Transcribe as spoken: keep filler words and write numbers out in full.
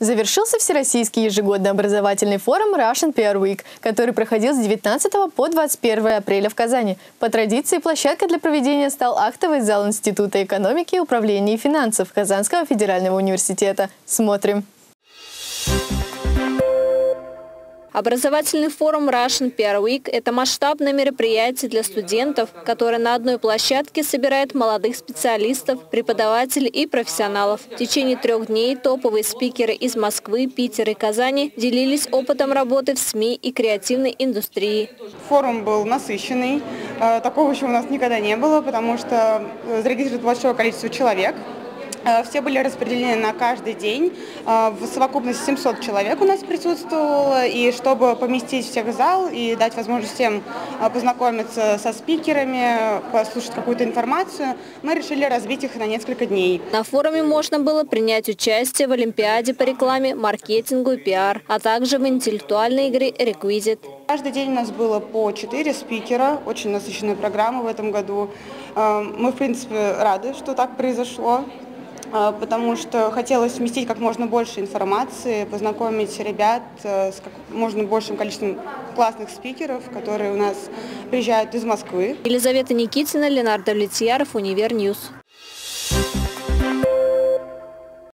Завершился Всероссийский ежегодный образовательный форум Russian пи ар Week, который проходил с девятнадцатого по двадцать первое апреля в Казани. По традиции, площадкой для проведения стал актовый зал Института экономики, управления и финансов Казанского федерального университета. Смотрим. Образовательный форум Russian пи ар Week – это масштабное мероприятие для студентов, которое на одной площадке собирает молодых специалистов, преподавателей и профессионалов. В течение трех дней топовые спикеры из Москвы, Питера и Казани делились опытом работы в СМИ и креативной индустрии. Форум был насыщенный. Такого еще у нас никогда не было, потому что зарегистрировано большое количество человек. Все были распределены на каждый день. В совокупности семьсот человек у нас присутствовало. И чтобы поместить всех в зал и дать возможность всем познакомиться со спикерами, послушать какую-то информацию, мы решили разбить их на несколько дней. На форуме можно было принять участие в олимпиаде по рекламе, маркетингу и пиар, а также в интеллектуальной игре Requisite. Каждый день у нас было по четыре спикера. Очень насыщенная программа в этом году. Мы, в принципе, рады, что так произошло, потому что хотелось вместить как можно больше информации, познакомить ребят с как можно большим количеством классных спикеров, которые у нас приезжают из Москвы. Елизавета Никитина, Ленардо Влетьяров, Универньюз.